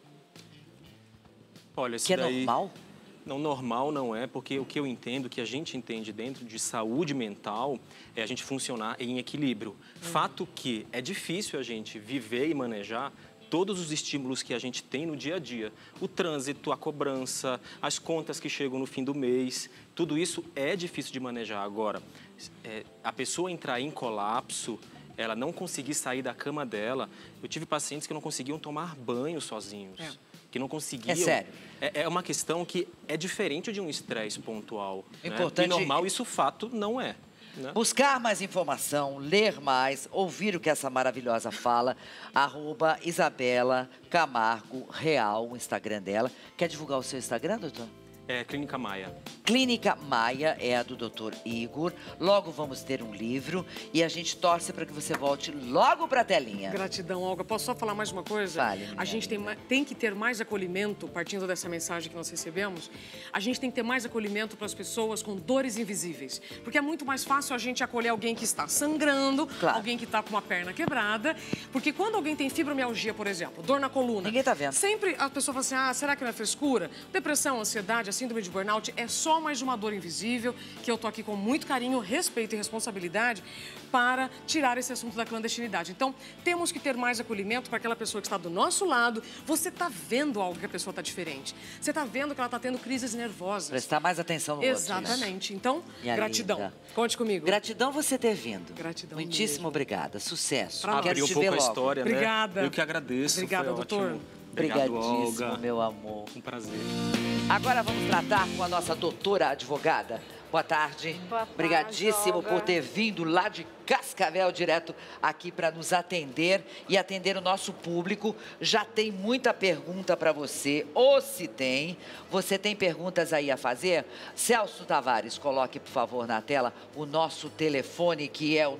Speaker 4: Olha, isso
Speaker 1: que é
Speaker 4: daí...
Speaker 1: normal?
Speaker 4: Não, normal não é, porque o que eu entendo, que a gente entende dentro de saúde mental, é a gente funcionar em equilíbrio. Fato que é difícil a gente viver e manejar todos os estímulos que a gente tem no dia a dia. O trânsito, a cobrança, as contas que chegam no fim do mês, tudo isso é difícil de manejar. Agora, a pessoa entrar em colapso, ela não conseguir sair da cama dela. Eu tive pacientes que não conseguiam tomar banho sozinhos. Que não conseguiam.
Speaker 1: É sério?
Speaker 4: É uma questão que é diferente de um estresse pontual.
Speaker 1: Importante.
Speaker 4: Né? E normal, isso fato não é. Né?
Speaker 1: Buscar mais informação, ler mais, ouvir o que essa maravilhosa fala, @Isabela Camargo Real, o Instagram dela. Quer divulgar o seu Instagram, doutor?
Speaker 4: É Clínica Maia.
Speaker 1: Clínica Maia é a do Dr. Igor. Logo vamos ter um livro e a gente torce para que você volte logo para a telinha.
Speaker 3: Gratidão, Olga. Posso só falar mais uma coisa?
Speaker 1: Fale,
Speaker 3: a gente tem que ter mais acolhimento, partindo dessa mensagem que nós recebemos, a gente tem que ter mais acolhimento para as pessoas com dores invisíveis. Porque é muito mais fácil a gente acolher alguém que está sangrando,
Speaker 1: claro,
Speaker 3: alguém que está com uma perna quebrada. Porque quando alguém tem fibromialgia, por exemplo, dor na coluna...
Speaker 1: Ninguém tá vendo.
Speaker 3: Sempre a pessoa fala assim, ah, será que não é frescura? Depressão, ansiedade, a síndrome de burnout é só mais uma dor invisível, que eu tô aqui com muito carinho, respeito e responsabilidade para tirar esse assunto da clandestinidade. Então, temos que ter mais acolhimento para aquela pessoa que está do nosso lado. Você tá vendo algo que a pessoa tá diferente. Você tá vendo que ela tá tendo crises nervosas.
Speaker 1: Prestar mais atenção no
Speaker 3: Exatamente.
Speaker 1: outro.
Speaker 3: Então,
Speaker 1: Minha
Speaker 3: gratidão.
Speaker 1: linda.
Speaker 3: Conte comigo.
Speaker 1: Gratidão você ter vindo.
Speaker 3: Gratidão
Speaker 1: Muitíssimo
Speaker 3: mesmo.
Speaker 1: obrigada. Sucesso.
Speaker 3: Pra
Speaker 1: Quero
Speaker 4: Abriu
Speaker 1: te
Speaker 4: um pouco
Speaker 1: ver
Speaker 4: a
Speaker 1: logo.
Speaker 4: história,
Speaker 3: Obrigada.
Speaker 4: né? Eu que agradeço.
Speaker 3: Obrigada,
Speaker 4: foi
Speaker 3: doutor.
Speaker 4: ótimo. Obrigado,
Speaker 1: Obrigadíssimo,
Speaker 4: Olga.
Speaker 1: meu amor.
Speaker 4: Um prazer.
Speaker 1: Agora vamos tratar com a nossa doutora advogada. Boa tarde.
Speaker 5: Boa tarde,
Speaker 1: Obrigadíssimo
Speaker 5: Olga.
Speaker 1: por ter vindo lá de Cascavel direto aqui para nos atender e atender o nosso público. Já tem muita pergunta para você, ou se tem. Você tem perguntas aí a fazer? Celso Tavares, coloque, por favor, na tela o nosso telefone, que é o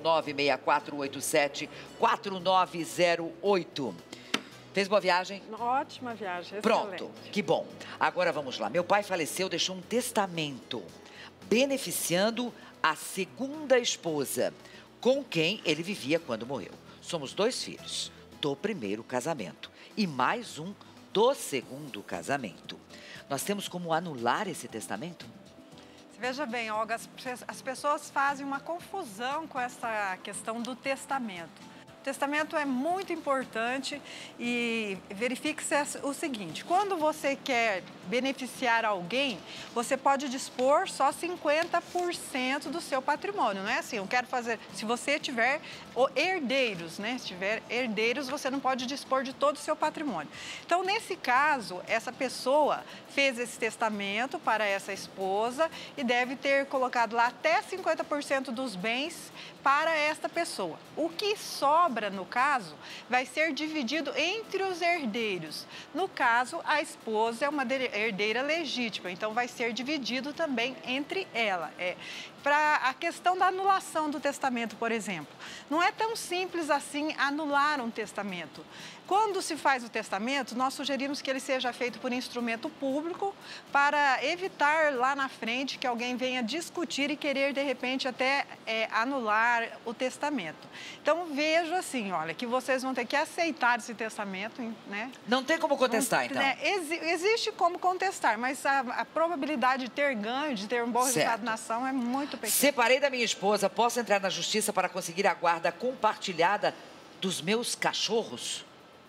Speaker 1: 96487-4908. Fez boa viagem?
Speaker 5: Ótima viagem,
Speaker 1: Pronto,
Speaker 5: excelente.
Speaker 1: que bom. Agora vamos lá. Meu pai faleceu, deixou um testamento beneficiando a segunda esposa, com quem ele vivia quando morreu. Somos 2 filhos do primeiro casamento e mais um do segundo casamento. Nós temos como anular esse testamento?
Speaker 5: Veja bem, Olga, as pessoas fazem uma confusão com essa questão do testamento. O testamento é muito importante e verifique-se o seguinte, quando você quer beneficiar alguém, você pode dispor só 50% do seu patrimônio, não é assim? Eu quero fazer, se você tiver herdeiros, né? Se tiver herdeiros, você não pode dispor de todo o seu patrimônio. Então, nesse caso, essa pessoa fez esse testamento para essa esposa e deve ter colocado lá até 50% dos bens para esta pessoa. O que sobra, no caso, vai ser dividido entre os herdeiros. No caso, a esposa é uma herdeira legítima, então vai ser dividido também entre ela. Para a questão da anulação do testamento, por exemplo, não é tão simples assim anular um testamento. Quando se faz o testamento, nós sugerimos que ele seja feito por instrumento público para evitar lá na frente que alguém venha discutir e querer, de repente, até anular o testamento. Então, vejo assim, olha, que vocês vão ter que aceitar esse testamento, né?
Speaker 1: Não tem como contestar, então?
Speaker 5: Existe como contestar, mas a probabilidade de ter ganho, de ter um bom resultado na ação é muito pequena.
Speaker 1: Separei da minha esposa, posso entrar na justiça para conseguir a guarda compartilhada dos meus cachorros?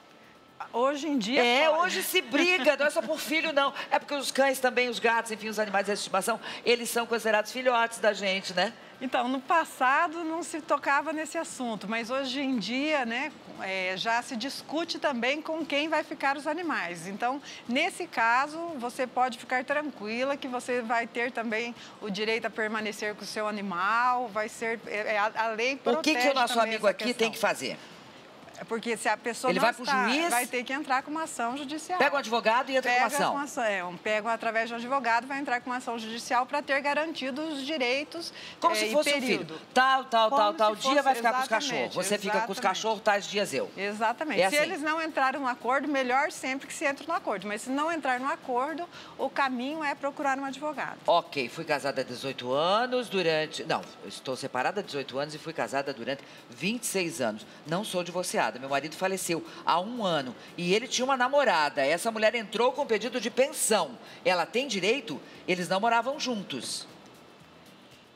Speaker 5: Hoje em dia...
Speaker 1: Hoje se briga, não é só por filho, não. É porque os cães também, os gatos, enfim, os animais de estimação, eles são considerados filhotes da gente, né?
Speaker 5: Então, no passado não se tocava nesse assunto, mas hoje em dia, né, já se discute também com quem vai ficar os animais. Então, nesse caso, você pode ficar tranquila que você vai ter também o direito a permanecer com o seu animal, vai ser... a lei protege.
Speaker 1: O que o nosso amigo aqui
Speaker 5: questão.
Speaker 1: tem que fazer?
Speaker 5: Porque se a pessoa
Speaker 1: ele
Speaker 5: não
Speaker 1: vai para o juiz,
Speaker 5: vai ter que entrar com uma ação judicial.
Speaker 1: Pega um advogado e entra com uma ação.
Speaker 5: Pega através de um advogado, vai entrar com uma ação judicial para ter garantido os direitos.
Speaker 1: Como se fosse um filho. Tal dia vai ficar com os cachorros. Você fica com os cachorros, tais dias eu.
Speaker 5: Exatamente. Se eles não entrarem no acordo, melhor sempre que se entre no acordo. Mas se não entrar no acordo, o caminho é procurar um advogado.
Speaker 1: Ok, fui casada há 18 anos durante... Não, estou separada há 18 anos e fui casada durante 26 anos. Não sou divorciada. Meu marido faleceu há 1 ano e ele tinha uma namorada. Essa mulher entrou com pedido de pensão. Ela tem direito? Eles não moravam juntos.
Speaker 5: Bom,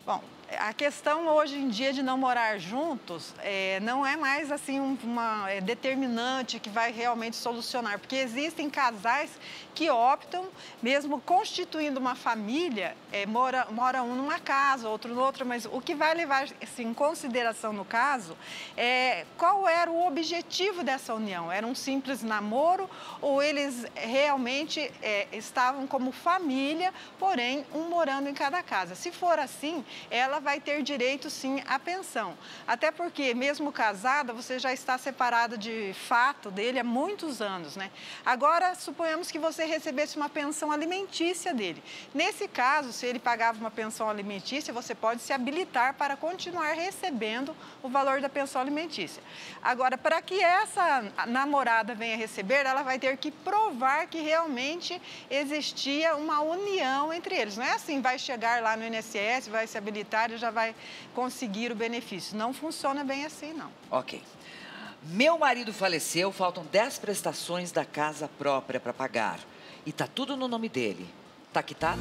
Speaker 5: a questão hoje em dia de não morar juntos não é mais assim uma determinante que vai realmente solucionar, porque existem casais que optam, mesmo constituindo uma família, mora um numa casa, outro noutra, mas o que vai levar assim, em consideração no caso é qual era o objetivo dessa união. Era um simples namoro ou eles realmente estavam como família, porém um morando em cada casa. Se for assim, ela vai ter direito, sim, à pensão. Até porque, mesmo casada, você já está separada de fato dele há muitos anos, né? Agora, suponhamos que você recebesse uma pensão alimentícia dele. Nesse caso, se ele pagava uma pensão alimentícia, você pode se habilitar para continuar recebendo o valor da pensão alimentícia. Agora, para que essa namorada venha receber, ela vai ter que provar que realmente existia uma união entre eles. Não é assim, vai chegar lá no INSS, vai se habilitar e já vai conseguir o benefício. Não funciona bem assim, não.
Speaker 1: Ok. Meu marido faleceu, faltam 10 prestações da casa própria para pagar. E tá tudo no nome dele. Tá quitado?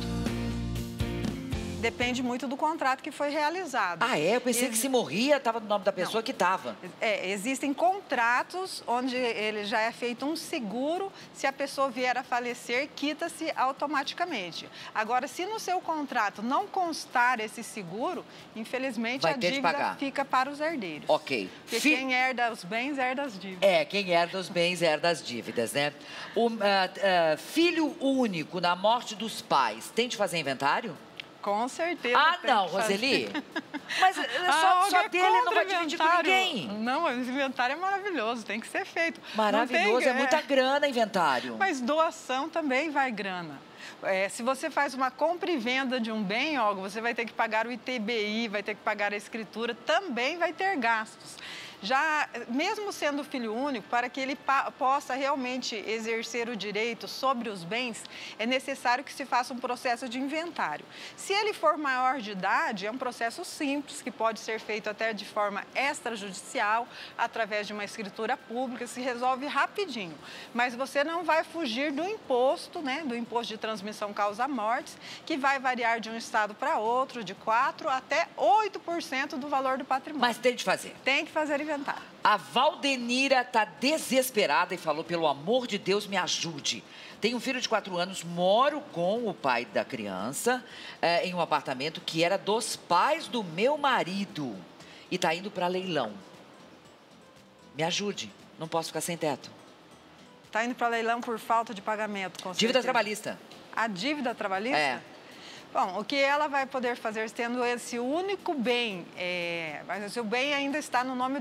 Speaker 5: Depende muito do contrato que foi realizado.
Speaker 1: Ah, é? Eu pensei que se morria, estava no nome da pessoa que estava.
Speaker 5: Existem contratos onde ele já é feito um seguro, se a pessoa vier a falecer, quita-se automaticamente. Agora, se no seu contrato não constar esse seguro, infelizmente a dívida fica para os herdeiros.
Speaker 1: Ok.
Speaker 5: Porque quem herda os bens, herda as dívidas.
Speaker 1: Quem herda os bens, herda as dívidas, né? Filho único na morte dos pais, tem de fazer inventário?
Speaker 5: Com certeza.
Speaker 1: Ah, não, Roseli. Mas só dele não vai dividir com ninguém.
Speaker 5: Não, o inventário é maravilhoso, tem que ser feito.
Speaker 1: Maravilhoso, é muita grana inventário.
Speaker 5: Mas doação também vai grana. Se você faz uma compra e venda de um bem, Olga, você vai ter que pagar o ITBI, vai ter que pagar a escritura, também vai ter gastos. Já, mesmo sendo filho único, para que ele possa realmente exercer o direito sobre os bens, é necessário que se faça um processo de inventário. Se ele for maior de idade, é um processo simples, que pode ser feito até de forma extrajudicial, através de uma escritura pública, se resolve rapidinho. Mas você não vai fugir do imposto, né, do imposto de transmissão causa-mortes, que vai variar de um estado para outro, de 4% até 8% do valor do patrimônio.
Speaker 1: Mas tem de fazer.
Speaker 5: Tem que fazer inventário.
Speaker 1: A Valdenira está desesperada e falou, pelo amor de Deus, me ajude. Tenho um filho de 4 anos, moro com o pai da criança em um apartamento que era dos pais do meu marido e está indo para leilão. Me ajude, não posso ficar sem teto.
Speaker 5: Está indo para leilão por falta de pagamento, com certeza.
Speaker 1: Dívida trabalhista.
Speaker 5: A dívida trabalhista?
Speaker 1: É.
Speaker 5: Bom, o que ela vai poder fazer tendo esse único bem, mas o bem ainda está no nome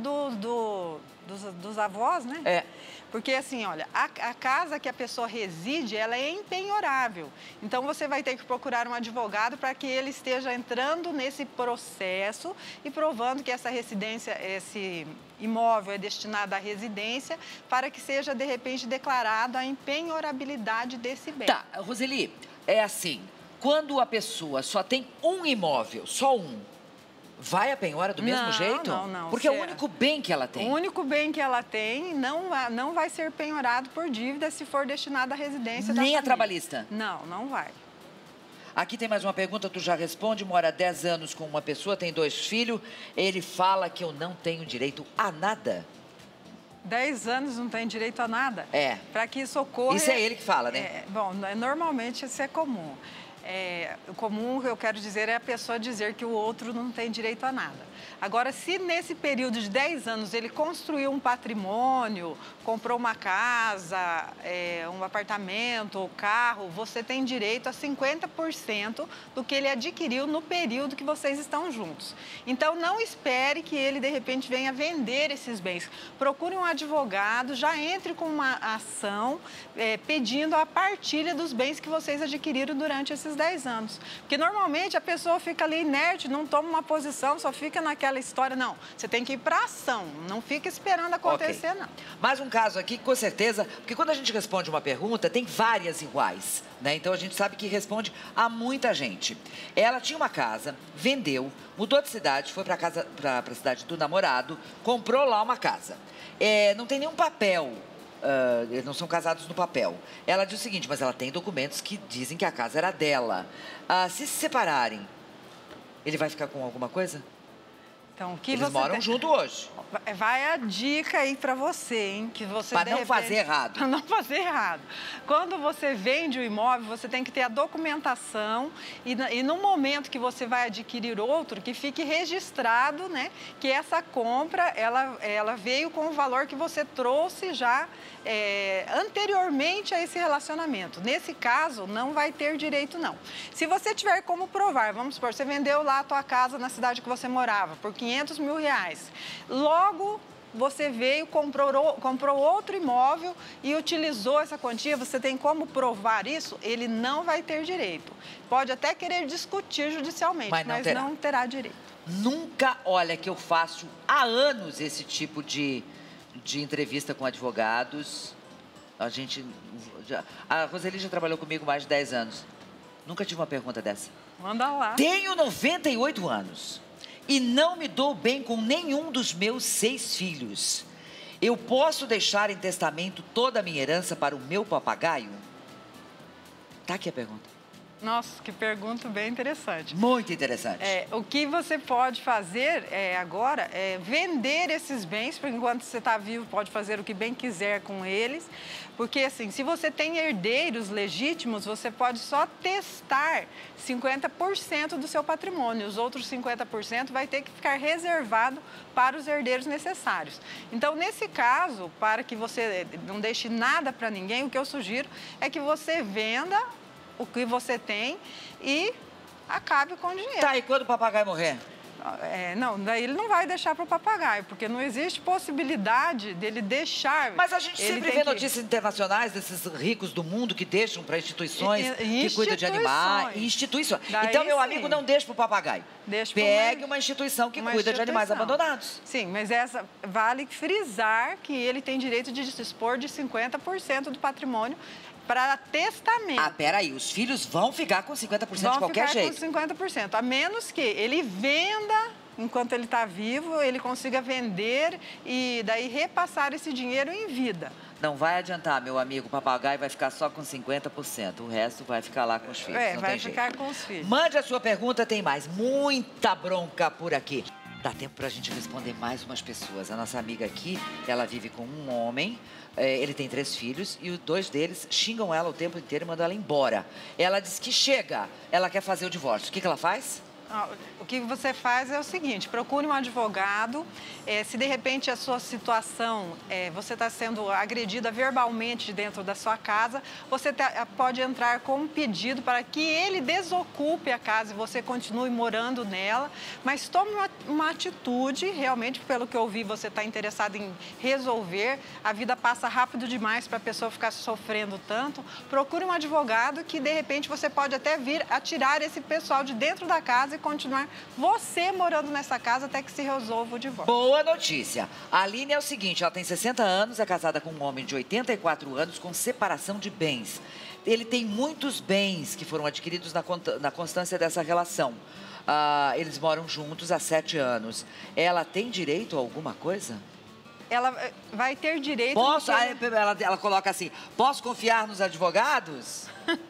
Speaker 5: dos avós, né? Porque assim, olha, a casa que a pessoa reside, ela é empenhorável. Então, você vai ter que procurar um advogado para que ele esteja entrando nesse processo e provando que essa residência, esse imóvel é destinado à residência para que seja, de repente, declarado a empenhorabilidade desse bem.
Speaker 1: Tá, Roseli, é assim... Quando a pessoa só tem um imóvel, só um, vai a penhora do mesmo jeito?
Speaker 5: Não.
Speaker 1: Porque é o único bem que ela tem.
Speaker 5: O único bem que ela tem não vai ser penhorado por dívida se for destinado à residência da família.
Speaker 1: Nem a trabalhista?
Speaker 5: Não vai.
Speaker 1: Aqui tem mais uma pergunta, tu já responde. Mora 10 anos com uma pessoa, tem 2 filhos. Ele fala que eu não tenho direito a nada.
Speaker 5: 10 anos não tem direito a nada? Para que isso ocorra...
Speaker 1: Isso é ele que fala, né?
Speaker 5: Bom, normalmente isso é comum. O comum, eu quero dizer, é a pessoa dizer que o outro não tem direito a nada. Agora, se nesse período de 10 anos ele construiu um patrimônio, comprou uma casa, um apartamento ou carro, você tem direito a 50% do que ele adquiriu no período que vocês estão juntos. Então, não espere que ele, de repente, venha vender esses bens. Procure um advogado, já entre com uma ação pedindo a partilha dos bens que vocês adquiriram durante esses 10 anos. Porque, normalmente, a pessoa fica ali inerte, não toma uma posição, só fica naquela história. Não, você tem que ir para ação, não fica esperando acontecer, não.
Speaker 1: Mais um caso aqui, com certeza, porque quando a gente responde uma pergunta, tem várias iguais, né? Então, a gente sabe que responde a muita gente. Ela tinha uma casa, vendeu, mudou de cidade, foi para a cidade do namorado, comprou lá uma casa. Não tem nenhum papel. Eles não são casados no papel. Ela diz o seguinte, mas ela tem documentos que dizem que a casa era dela. Se separarem, ele vai ficar com alguma coisa?
Speaker 5: Então, o que
Speaker 1: Eles moram junto hoje.
Speaker 5: Vai a dica aí para você, hein? Que você
Speaker 1: para não fazer errado.
Speaker 5: Para não fazer errado. Quando você vende o imóvel, você tem que ter a documentação e no momento que você vai adquirir outro, que fique registrado, né? Que essa compra, ela veio com o valor que você trouxe já anteriormente a esse relacionamento. Nesse caso, não vai ter direito, não. Se você tiver como provar, vamos supor, você vendeu lá a tua casa na cidade que você morava por R$500 mil. Logo, você veio, comprou outro imóvel e utilizou essa quantia, você tem como provar isso? Ele não vai ter direito. Pode até querer discutir judicialmente, mas não terá direito.
Speaker 1: Nunca, olha, que eu faço há anos esse tipo de entrevista com advogados. A Roseli já trabalhou comigo mais de 10 anos. Nunca tive uma pergunta dessa.
Speaker 5: Manda lá.
Speaker 1: Tenho 98 anos. E não me dou bem com nenhum dos meus 6 filhos. Eu posso deixar em testamento toda a minha herança para o meu papagaio? Tá aqui a pergunta.
Speaker 5: Nossa, que pergunta bem interessante.
Speaker 1: Muito interessante.
Speaker 5: O que você pode fazer agora é vender esses bens, porque enquanto você está vivo, pode fazer o que bem quiser com eles. Porque, assim, se você tem herdeiros legítimos, você pode só testar 50% do seu patrimônio. Os outros 50% vai ter que ficar reservado para os herdeiros necessários. Então, nesse caso, para que você não deixe nada para ninguém, o que eu sugiro é que você venda o que você tem e acabe com o dinheiro.
Speaker 1: Tá, e quando o papagaio morrer?
Speaker 5: Não, daí ele não vai deixar para o papagaio, porque não existe possibilidade dele deixar...
Speaker 1: Mas a gente sempre vê notícias internacionais desses ricos do mundo que deixam para instituições que cuidam de animais. Instituições. Então, meu amigo, não deixa para o papagaio. Pegue uma instituição que cuida de animais abandonados.
Speaker 5: Sim, mas essa vale frisar que ele tem direito de dispor de 50% do patrimônio para testamento.
Speaker 1: Ah, peraí, os filhos vão ficar com 50% de qualquer jeito?
Speaker 5: Vão ficar com 50%, a menos que ele venda, enquanto ele está vivo, ele consiga vender e daí repassar esse dinheiro em vida.
Speaker 1: Não vai adiantar, meu amigo, o papagaio vai ficar só com 50%, o resto vai ficar lá com os filhos, não
Speaker 5: vai
Speaker 1: tem
Speaker 5: ficar
Speaker 1: jeito.
Speaker 5: Com os filhos.
Speaker 1: Mande a sua pergunta, tem mais, muita bronca por aqui. Dá tempo pra gente responder mais umas pessoas. A nossa amiga aqui, ela vive com um homem, ele tem 3 filhos e os 2 deles xingam ela o tempo inteiro e mandam ela embora. Ela diz que chega, ela quer fazer o divórcio. O que ela faz?
Speaker 5: O que você faz é o seguinte, procure um advogado, se de repente a sua situação, você está sendo agredida verbalmente dentro da sua casa, você pode entrar com um pedido para que ele desocupe a casa e você continue morando nela, mas tome uma atitude, realmente, pelo que eu vi, você está interessado em resolver, a vida passa rápido demais para a pessoa ficar sofrendo tanto, procure um advogado que de repente você pode até vir a tirar esse pessoal de dentro da casa e continuar você morando nessa casa até que se resolva o divórcio.
Speaker 1: Boa notícia. A Aline é o seguinte, ela tem 60 anos, é casada com um homem de 84 anos com separação de bens. Ele tem muitos bens que foram adquiridos na constância dessa relação. Eles moram juntos há 7 anos. Ela tem direito a alguma coisa?
Speaker 5: Ela vai ter direito...
Speaker 1: Posso? Ela coloca assim, posso confiar nos advogados?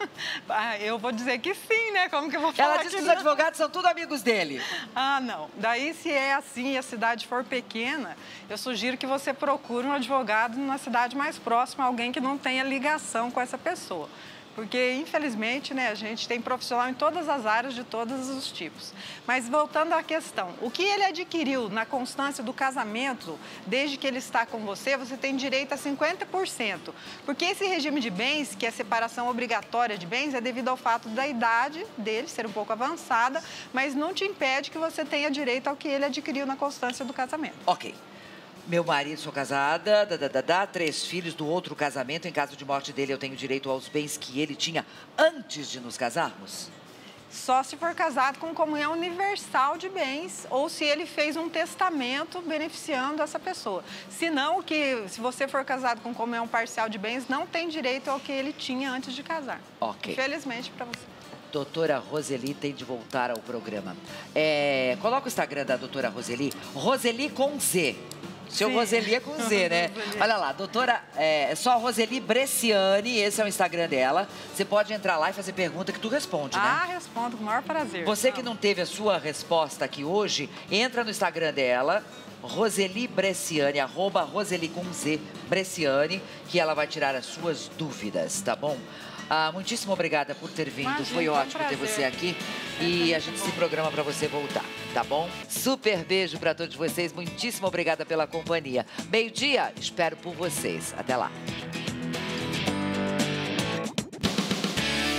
Speaker 5: Eu vou dizer que sim, né? Como que eu vou falar?
Speaker 1: Ela diz que os advogados são tudo amigos dele.
Speaker 5: Não. Daí, se é assim e a cidade for pequena, eu sugiro que você procure um advogado na cidade mais próxima, alguém que não tenha ligação com essa pessoa. Porque, infelizmente, né, a gente tem profissional em todas as áreas, de todos os tipos. Mas, voltando à questão, o que ele adquiriu na constância do casamento, desde que ele está com você, você tem direito a 50%. Porque esse regime de bens, que é separação obrigatória de bens, é devido ao fato da idade dele ser um pouco avançada, mas não te impede que você tenha direito ao que ele adquiriu na constância do casamento.
Speaker 1: Ok. Meu marido, sou casada, 3 filhos do outro casamento. Em caso de morte dele, eu tenho direito aos bens que ele tinha antes de nos casarmos?
Speaker 5: Só se for casado com comunhão universal de bens ou se ele fez um testamento beneficiando essa pessoa. Se não, se você for casado com comunhão parcial de bens, não tem direito ao que ele tinha antes de casar.
Speaker 1: Ok.
Speaker 5: Infelizmente para você.
Speaker 1: Doutora Roseli tem de voltar ao programa. Coloca o Instagram da doutora Roseli. Roseli com Z. Seu Roseli é com Z, né? Olha lá, doutora, é só Roseli Bresciani, esse é o Instagram dela. Você pode entrar lá e fazer pergunta que tu responde, né?
Speaker 5: Ah, respondo com o maior prazer.
Speaker 1: Você que não teve a sua resposta aqui hoje, entra no Instagram dela, Roseli Bresciani, @Roseli com Z Bresciani, que ela vai tirar as suas dúvidas, tá bom? Muitíssimo obrigada por ter vindo.
Speaker 5: Imagina,
Speaker 1: foi ótimo ter
Speaker 5: prazer.
Speaker 1: você aqui. E a gente se programa para você voltar, tá bom? Super beijo para todos vocês. Muitíssimo obrigada pela companhia. Meio-dia, espero por vocês. Até lá.